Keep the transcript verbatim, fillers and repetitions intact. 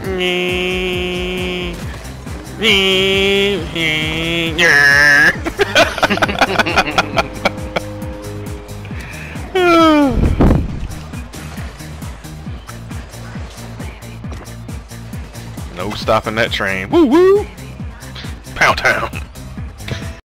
No stopping that train. Woo woo! Pound town.